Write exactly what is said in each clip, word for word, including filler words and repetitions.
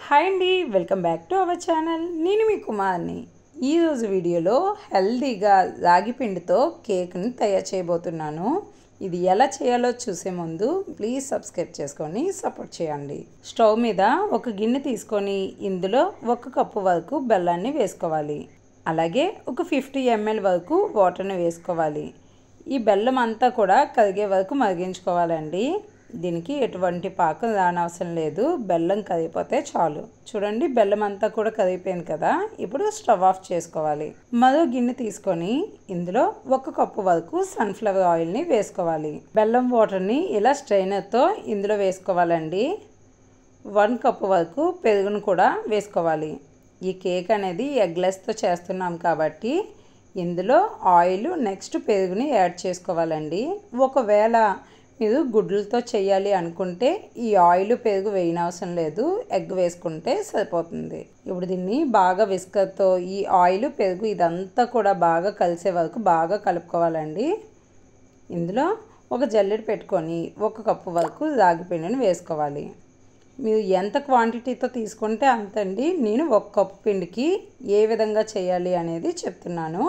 Hi అండి, welcome back to our channel. నేను మీ కుమార్ని. ఈరోజు వీడియోలో హెల్తీగా రాగి పిండితో కేక్ని తయారు చేయబోతున్నాను. ఇది ఎలా చేయాలో చూసే ముందు ప్లీజ్ సబ్స్క్రైబ్ చేసుకొని సపోర్ట్ చేయండి. స్టవ్ మీద ఒక గిన్నె తీసుకొని ఇందులో ఒక కప్పు వరకు బెల్లాన్ని వేసుకోవాలి. అలాగే ఒక ఫిఫ్టీ ఎంఎల్ వరకు వాటర్ని వేసుకోవాలి. ఈ బెల్లం అంతా కూడా కరిగే వరకు మరిగించుకోవాలండి. దీనికి ఎటువంటి పాకం రానవసరం లేదు, బెల్లం కరిగిపోతే చాలు. చూడండి, బెల్లం అంతా కూడా కరిగిపోయింది కదా. ఇప్పుడు స్టవ్ ఆఫ్ చేసుకోవాలి. మరో గిన్నె తీసుకొని ఇందులో ఒక కప్పు వరకు సన్ఫ్లవర్ ఆయిల్ని వేసుకోవాలి. బెల్లం వాటర్ని ఇలా స్ట్రైనర్తో ఇందులో వేసుకోవాలండి. వన్ కప్పు వరకు పెరుగును కూడా వేసుకోవాలి. ఈ కేక్ అనేది ఎగ్లెస్తో చేస్తున్నాం కాబట్టి ఇందులో ఆయిల్ నెక్స్ట్ పెరుగుని యాడ్ చేసుకోవాలండి. ఒకవేళ మీరు గుడ్లతో చేయాలి అనుకుంటే ఈ ఆయిల్ పెరుగు వేయనవసరం లేదు, ఎగ్ వేసుకుంటే సరిపోతుంది. ఇప్పుడు దీన్ని బాగా విస్కర్తో ఈ ఆయిల్ పెరుగు ఇదంతా కూడా బాగా కలిసే వరకు బాగా కలుపుకోవాలండి. ఇందులో ఒక జల్లెడ పెట్టుకొని ఒక కప్పు వరకు రాగి పిండిని వేసుకోవాలి. మీరు ఎంత క్వాంటిటీతో తీసుకుంటే అంతండి. నేను ఒక కప్పు పిండికి ఏ విధంగా చేయాలి అనేది చెప్తున్నాను.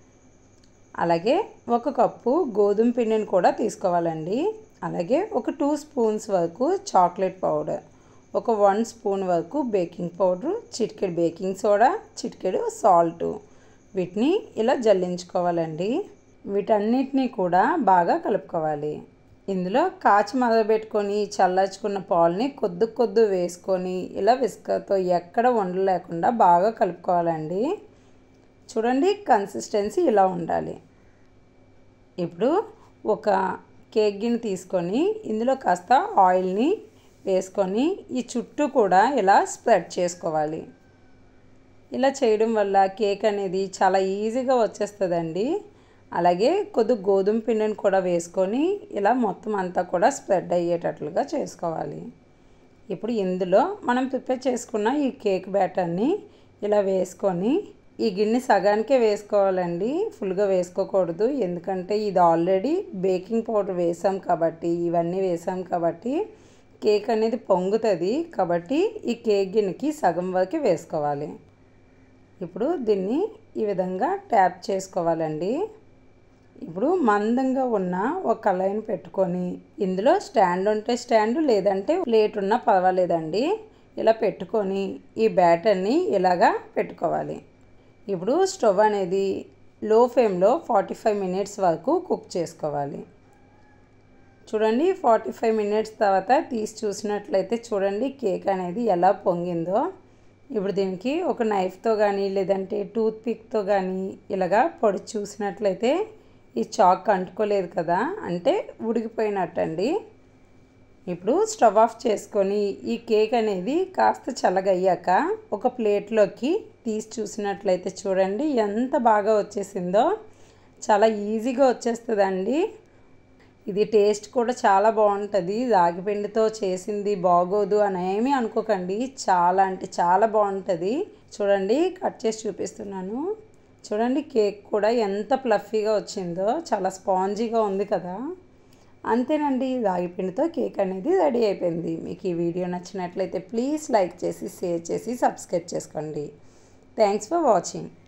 అలాగే ఒక కప్పు గోధుమ పిండిని కూడా తీసుకోవాలండి. అలాగే ఒక టూ స్పూన్స్ వరకు చాక్లెట్ పౌడర్, ఒక వన్ స్పూన్ వరకు బేకింగ్ పౌడర్, చిటికెడు బేకింగ్ సోడా, చిటికెడు సాల్ట్, వీటిని ఇలా జల్లించుకోవాలండి. వీటన్నిటినీ కూడా బాగా కలుపుకోవాలి. ఇందులో కాచి మరగబెట్టుకొని చల్లార్చుకున్న పాలని కొద్ది కొద్ది వేసుకొని ఇలా విస్కర్తో ఎక్కడ ఉండలు లేకుండా బాగా కలుపుకోవాలండి. చూడండి, కన్సిస్టెన్సీ ఇలా ఉండాలి. ఇప్పుడు ఒక కేక్ గిన్నె తీసుకొని ఇందులో కాస్త ఆయిల్ని వేసుకొని ఈ చుట్టూ కూడా ఇలా స్ప్రెడ్ చేసుకోవాలి. ఇలా చేయడం వల్ల కేక్ అనేది చాలా ఈజీగా వచ్చేస్తుందండి. అలాగే కొద్ది గోధుమ పిండిని కూడా వేసుకొని ఇలా మొత్తం అంతా కూడా స్ప్రెడ్ అయ్యేటట్లుగా చేసుకోవాలి. ఇప్పుడు ఇందులో మనం ప్రిపేర్ చేసుకున్న ఈ కేక్ బ్యాటర్ని ఇలా వేసుకొని ఈ గిన్నె సగానికే వేసుకోవాలండి, ఫుల్గా వేసుకోకూడదు. ఎందుకంటే ఇది ఆల్రెడీ బేకింగ్ పౌడర్ వేసాం కాబట్టి, ఇవన్నీ వేసాం కాబట్టి కేక్ అనేది పొంగుతుంది. కాబట్టి ఈ కేక్ గిన్నెకి సగం వరకు వేసుకోవాలి. ఇప్పుడు దీన్ని ఈ విధంగా ట్యాప్ చేసుకోవాలండి. ఇప్పుడు మందంగా ఉన్న ఒక కళాయిని పెట్టుకొని ఇందులో స్టాండ్ ఉంటే స్టాండ్, లేదంటే ప్లేట్ ఉన్నా పర్వాలేదండి. ఇలా పెట్టుకొని ఈ బ్యాటర్ని ఇలాగా పెట్టుకోవాలి. ఇప్పుడు స్టవ్ అనేది లో ఫ్లేమ్లో ఫార్టీ ఫైవ్ మినిట్స్ వరకు కుక్ చేసుకోవాలి. చూడండి, ఫార్టీ ఫైవ్ మినిట్స్ తర్వాత తీసి చూసినట్లయితే చూడండి కేక్ అనేది ఎలా పొంగిందో. ఇప్పుడు దీనికి ఒక నైఫ్తో కానీ లేదంటే టూత్ పిక్తో కానీ ఇలాగా పొడి చూసినట్లయితే ఈ చాక్ అంటుకోలేదు కదా, అంటే ఉడికిపోయినట్టండి. ఇప్పుడు స్టవ్ ఆఫ్ చేసుకొని ఈ కేక్ అనేది కాస్త చల్లగయ్యాక ఒక ప్లేట్లోకి తీసి చూసినట్లయితే చూడండి ఎంత బాగా వచ్చేసిందో. చాలా ఈజీగా వచ్చేస్తుందండి. ఇది టేస్ట్ కూడా చాలా బాగుంటుంది. రాగి పిండితో చేసింది బాగోదు అని ఏమీ అనుకోకండి, చాలా అంటే చాలా బాగుంటుంది. చూడండి, కట్ చేసి చూపిస్తున్నాను. చూడండి, కేక్ కూడా ఎంత ఫ్లఫీగా వచ్చిందో, చాలా స్పాంజీగా ఉంది కదా. అంతేనండి, రాగి పిండితో కేక్ అనేది రెడీ అయిపోయింది. మీకు ఈ వీడియో నచ్చినట్లయితే ప్లీజ్ లైక్ చేసి షేర్ చేసి సబ్స్క్రైబ్ చేసుకోండి. Thanks for watching.